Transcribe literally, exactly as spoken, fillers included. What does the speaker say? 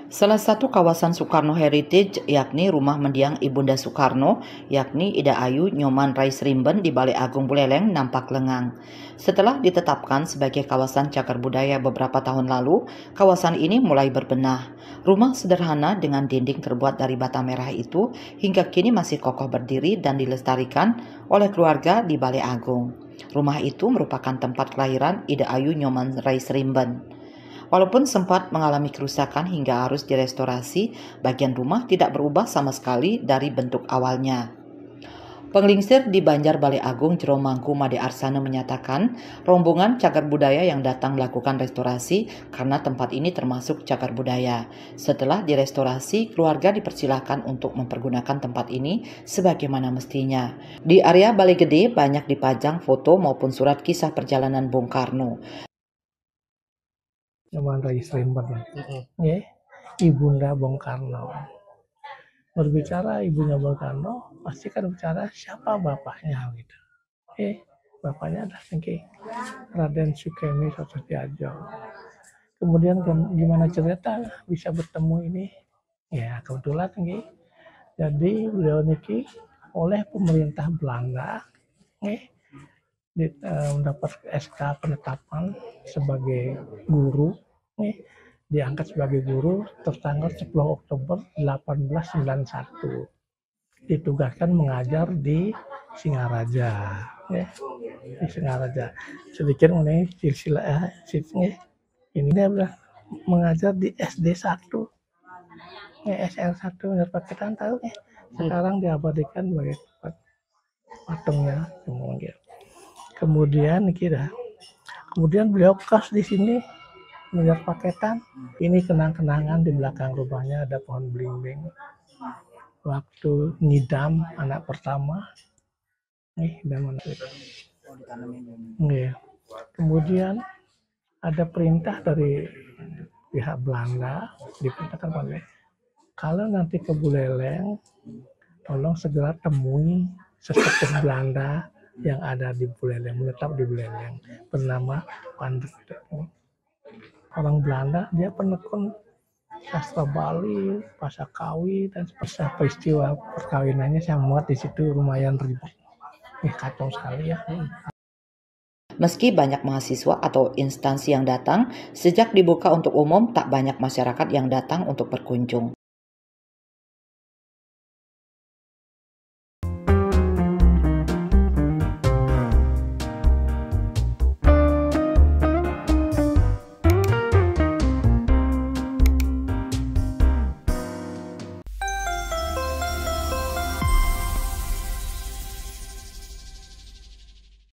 Salah satu kawasan Soekarno Heritage yakni rumah mendiang Ibunda Soekarno yakni Ida Ayu Nyoman Rais Rimben di Balai Agung Buleleng nampak lengang. Setelah ditetapkan sebagai kawasan cagar budaya beberapa tahun lalu, kawasan ini mulai berbenah. Rumah sederhana dengan dinding terbuat dari bata merah itu hingga kini masih kokoh berdiri dan dilestarikan oleh keluarga di Balai Agung. Rumah itu merupakan tempat kelahiran Ida Ayu Nyoman Rais Rimben. Walaupun sempat mengalami kerusakan hingga harus direstorasi, bagian rumah tidak berubah sama sekali dari bentuk awalnya. Penglingsir di Banjar Balai Agung Jero Mangku Made Arsana menyatakan rombongan cagar budaya yang datang melakukan restorasi karena tempat ini termasuk cagar budaya. Setelah direstorasi, keluarga dipersilakan untuk mempergunakan tempat ini sebagaimana mestinya. Di area Balai Gede banyak dipajang foto maupun surat kisah perjalanan Bung Karno. Nyoman Rais Rimben, ya, Ibunda Bung Karno. Berbicara ibunya Bung Karno, pasti kan bicara siapa bapaknya gitu. Eh, bapaknya adalah Niki Raden Sukemi Sosodjadjo. Kemudian gimana cerita bisa bertemu ini? Ya kebetulan Niki. Jadi beliau Niki oleh pemerintah Belanda, eh, mendapat S K penetapan sebagai guru, nih, diangkat sebagai guru tertanggal sepuluh Oktober delapan belas sembilan puluh satu, ditugaskan mengajar di Singaraja, ya, di Singaraja. Sedikit mengenai silsilah eh, ini dia bilang mengajar di S D satu, ya, S L satu, Paketan tahu ya. Sekarang diabadikan sebagai tempat patungnya, kemudian. Kemudian kira, kemudian beliau kos di sini melihat Paketan. Ini kenang-kenangan di belakang rumahnya ada pohon belimbing. Waktu ngidam anak pertama, nih dan anak itu. Nih. Kemudian ada perintah dari pihak Belanda, diperintahkan oleh kalau nanti ke Buleleng, tolong segera temui sesepuh Belanda yang ada di Buleleng, menetap di Buleleng, bernama Pandek. Orang Belanda, dia penekun sastra Bali, Pasakawi, dan peristiwa perkawinannya saya muat di situ lumayan ribet. Ini kacau sekali ya. Meski banyak mahasiswa atau instansi yang datang, sejak dibuka untuk umum tak banyak masyarakat yang datang untuk berkunjung.